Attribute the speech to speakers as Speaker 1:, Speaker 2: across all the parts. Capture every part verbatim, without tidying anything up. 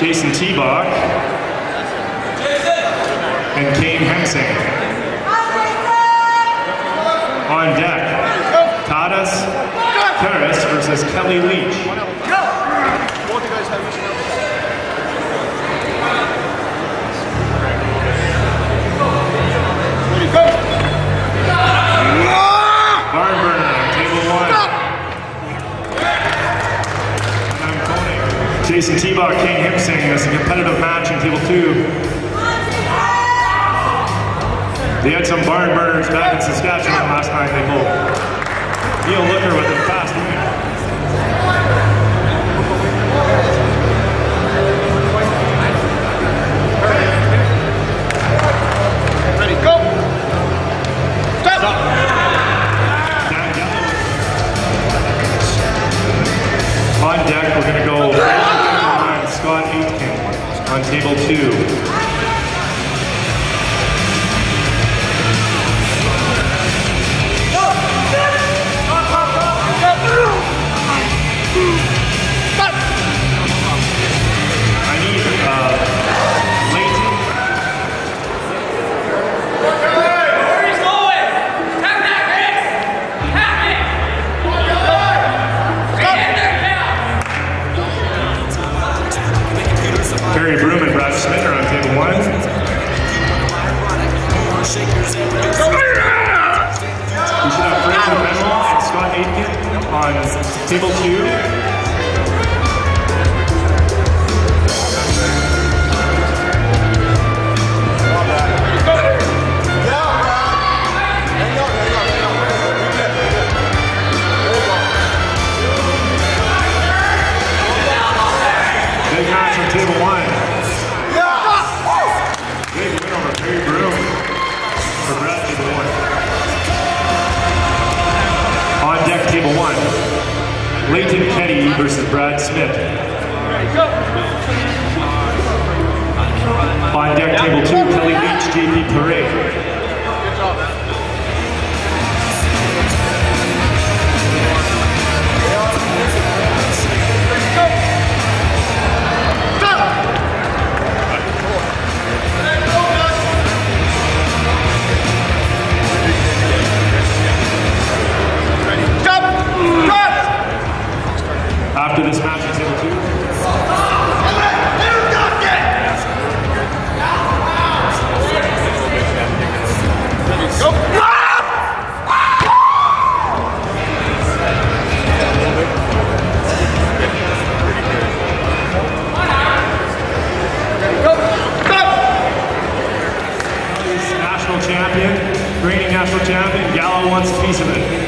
Speaker 1: Jason T-Bach and Kane Hemsing. On deck, Tadas Karas versus Kelly Leach. Barn burner on table one. Jason T-Bach, Kane Hemsing as a competitive match in table two. They had some barn burners back in Saskatchewan last time they pulled. Neil Looker with the fast win.
Speaker 2: Ready, go! Stop!
Speaker 1: Dan Gallo. On deck, we're going to go on Scott Aitken on table two. Barry Broom and Brad Smith are on table one. We should have Fraser Benoit and Scott Aitken on table two. Big match on table one. Big win over Barry Broom for Brad table one. On deck table one, Leighton Kenny versus Brad Smith. On deck table two, Kelly Leach, J P Parade. After this match on table two.
Speaker 2: Go!
Speaker 1: National champion, reigning national champion, Gallo wants a piece of it.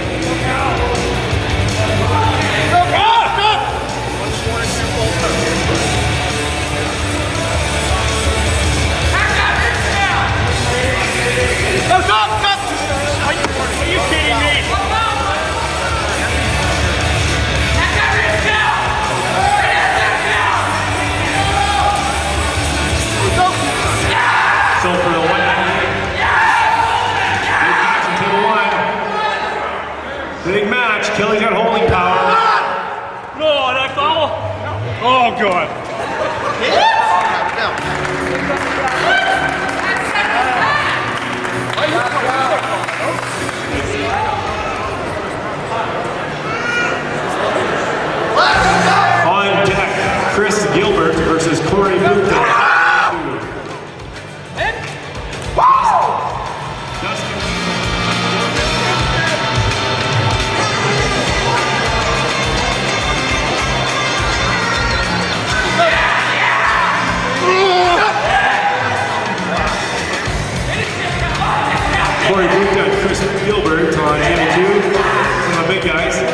Speaker 1: So for the one big match, Kelly's got holding power.
Speaker 3: No, that foul? Oh, God.
Speaker 1: On deck, Chris Gilbert versus Corey Gupta. Corey Gupta and Chris Gilbert on table two. Some of the big guys.